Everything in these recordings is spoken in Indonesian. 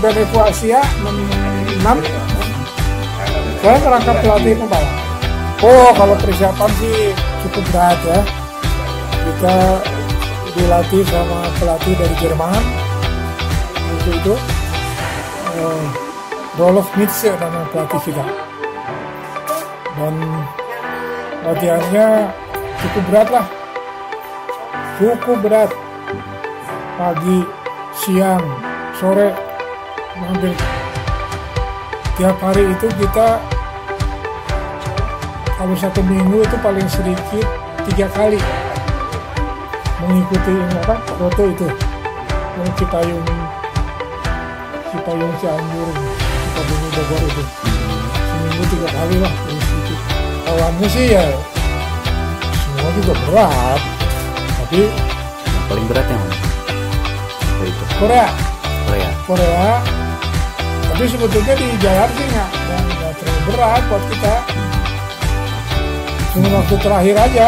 dari Kroasia 6. Saya merangkap pelatih pembalap. Oh, kalau persiapan sih cukup berat ya. Kita dilatih sama pelatih dari Jerman. Itu Rolof Nietzsche nama pelatih kita. Dan latihannya cukup berat lah. Cukup berat. Pagi, siang, sore, hampir tiap hari itu kita kalau 1 minggu itu paling sedikit 3 kali mengikuti foto itu Cipayung Cianjur Sukabumi Bogor itu seminggu 3 kali lah paling sedikit. Awalnya sih ya semua juga berat, tapi yang paling berat yang mana? Itu Korea. Tapi sebetulnya di jalan sih nggak terlalu berat buat kita. Cuma waktu terakhir aja.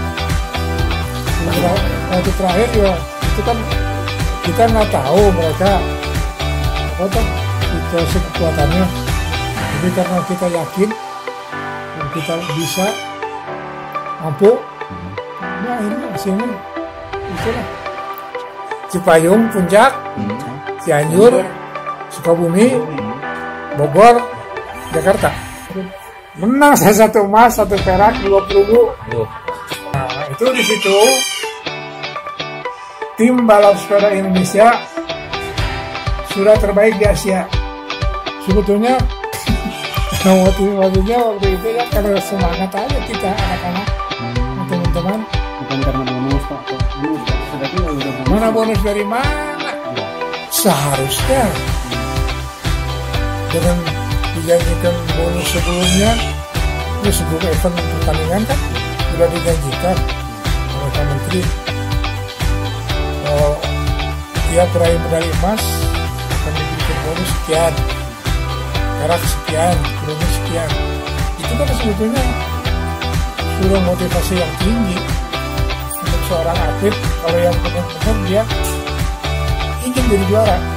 Waktu terakhir ya itu kan kita nggak tahu mereka situasi kekuatannya. Jadi karena kita yakin dan kita bisa mampu, ya ini hasilnya itulah. Cipayung, Puncak, Cianjur, Sukabumi, Bogor, Jakarta. Menang saya 1 emas, 1 perak, 2 perunggu. Nah, itu di situ tim balap sepeda Indonesia sudah terbaik di Asia. Sebetulnya motivasinya waktu itu ya karena semangat aja kita anak-anak, teman-teman. Bukan karena bonus Pak. Mana bonus dari mana? Seharusnya dengan dijanjikan bonus sebelumnya, ini sebelum event pertandingan kan sudah dijanjikan oleh Pak Menteri. Tiap peraih medali emas akan diberikan bonus sekian, perak sekian, perunggu sekian. Itu kan sebetulnya sudah motivasi yang tinggi untuk seorang atlet kalau yang benar-benar dia ingin jadi juara.